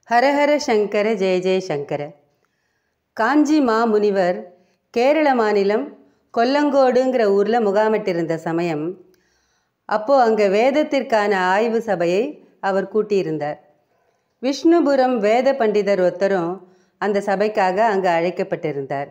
ஹரஹர சங்கர ஜெய ஜெய சங்கர. காஞ்சி மாமுனிவர் கேரள மாநிலம் கொல்லங்கோடுங்கிற ஊரில் முகாமிட்டிருந்த சமயம், அப்போது அங்கே வேதத்திற்கான ஆய்வு சபையை அவர் கூட்டியிருந்தார். விஷ்ணுபுரம் வேத பண்டிதர் ஒருத்தரும் அந்த சபைக்காக அங்கே அழைக்கப்பட்டிருந்தார்.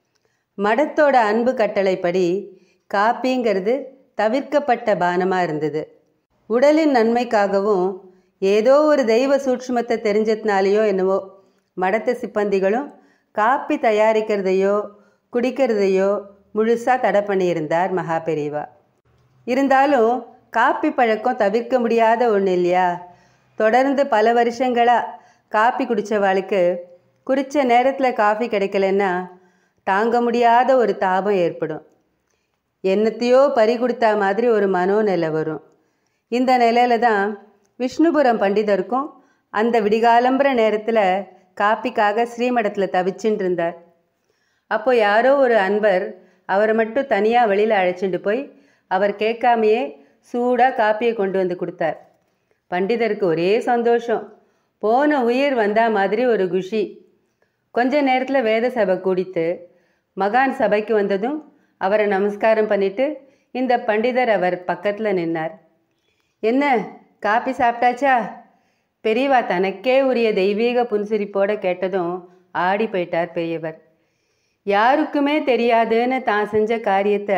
மடத்தோட அன்பு கட்டளைப்படி காப்பிங்கிறது தவிர்க்கப்பட்ட பானமாக இருந்தது. உடலின் நன்மைக்காகவும் ஏதோ ஒரு தெய்வ சூட்சுமத்தை தெரிஞ்சதுனாலேயோ என்னவோ மடத்து சிப்பந்திகளும் காப்பி தயாரிக்கிறதையோ குடிக்கிறதையோ முழுசாக தடை பண்ணியிருந்தார் மகா பெரியவா. இருந்தாலும் காப்பி பழக்கம் தவிர்க்க முடியாத ஒன்று இல்லையா? தொடர்ந்து பல வருஷங்களாக காப்பி குடித்தவாளுக்கு குறித்த நேரத்தில் காஃபி கிடைக்கலன்னா தாங்க முடியாத ஒரு தாபம் ஏற்படும். என்னத்தையோ பறி கொடுத்தா மாதிரி ஒரு மனோநிலை வரும். இந்த நிலையில தான் விஷ்ணுபுரம் பண்டிதருக்கும் அந்த விடிகாலம்புற நேரத்தில் காப்பிக்காக ஸ்ரீமடத்தில் தவிச்சுட்டு இருந்தார். அப்போ யாரோ ஒரு அன்பர் அவரை மட்டும் தனியாக வெளியில் அழைச்சிட்டு போய் அவர் கேட்காமையே சூடாக காப்பியை கொண்டு வந்து கொடுத்தார். பண்டிதருக்கு ஒரே சந்தோஷம், போன உயிர் வந்தா மாதிரி ஒரு குஷி. கொஞ்ச நேரத்தில் வேத சபை கூடித்து மகான் சபைக்கு வந்ததும் அவரை நமஸ்காரம் பண்ணிட்டு இந்த பண்டிதர் அவர் பக்கத்தில் நின்னார். என்ன காப்பி சாப்பிட்டாச்சா? பெரியவா தனக்கே உரிய தெய்வீக புன்சிரிப்போடு கேட்டதும் ஆடி போயிட்டார் பெரியவர். யாருக்குமே தெரியாதுன்னு தான் செஞ்ச காரியத்தை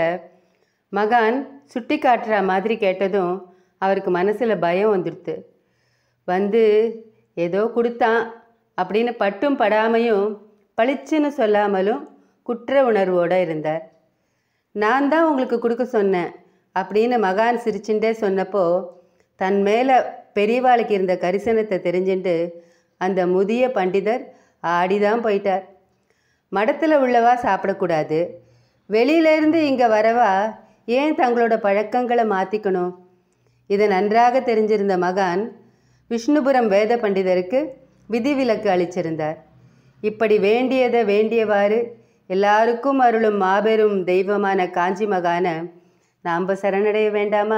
மகான் சுட்டி காட்டுற மாதிரி கேட்டதும் அவருக்கு மனசில் பயம் வந்துடுது. வந்து ஏதோ கொடுத்தான் அப்படின்னு பட்டும் படாமையும் பளிச்சுன்னு சொல்லாமலும் குற்ற உணர்வோடு இருந்தார். நான் தான் உங்களுக்கு கொடுக்க சொன்னேன் அப்படின்னு மகான் சிரிச்சுட்டே சொன்னப்போ தன் மேலே பெரியவாளுக்கு இருந்த கரிசனத்தை தெரிஞ்சுட்டு அந்த முதிய பண்டிதர் ஆடிதான் போயிட்டார். மடத்தில் உள்ளவா சாப்பிடக்கூடாது, வெளியிலேருந்து இங்கே வரவா ஏன் தங்களோட பழக்கங்களை மாற்றிக்கணும்? இதை நன்றாக தெரிஞ்சிருந்த மகான் விஷ்ணுபுரம் வேத பண்டிதருக்கு விதிவிலக்கு அளிச்சிருந்தார். இப்படி வேண்டியதை வேண்டியவாறு எல்லாருக்கும் அருளும் மாபெரும் தெய்வமான காஞ்சி மகான நாம் சரணடைய வேண்டாமா?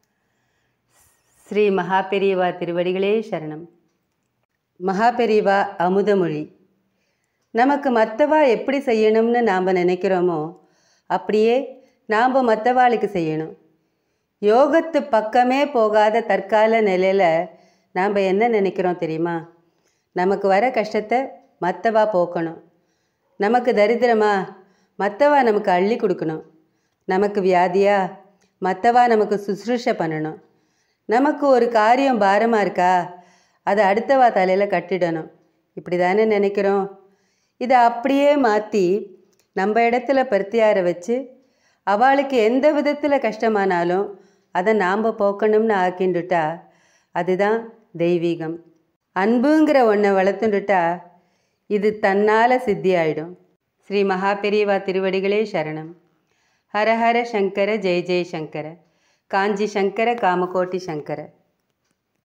ஸ்ரீ மகாபெரியவா திருவடிகளே சரணம். மகாபெரியவா அமுதமொழி. நமக்கு மற்றவா எப்படி செய்யணும்னு நாம் நினைக்கிறோமோ அப்படியே நாம் மற்றவாளுக்கு செய்யணும். யோகத்து பக்கமே போகாத தற்கால நிலையில் நாம் என்ன நினைக்கிறோம் தெரியுமா? நமக்கு வர கஷ்டத்தை மற்றவா போக்கணும், நமக்கு தரித்திரமா மற்றவா நமக்கு அள்ளி கொடுக்கணும், நமக்கு வியாதியா மற்றவா நமக்கு சுசுரூஷை பண்ணணும், நமக்கு ஒரு காரியம் பாரமாக இருக்கா அதை அடுத்தவா தலையில் கட்டிடணும். இப்படி தானே நினைக்கிறோம். இதை அப்படியே மாற்றி நம்ம இடத்துல பிரத்தியார வச்சு அவளுக்கு எந்த விதத்தில் கஷ்டமானாலும் அதை நாம் போக்கணும்னு ஆக்கிண்டுட்டா அதுதான் தெய்வீகம். அன்புங்கிற ஒன்றை வளர்த்துண்டுட்டா இது தன்னால் சித்தி ஆயிடும். ஸ்ரீ மகாபெரியவா திருவடிகளே சரணம். ஹரஹர சங்கர ஜெய ஜெய சங்கர. காஞ்சி சங்கர காமகோட்டி சங்கர.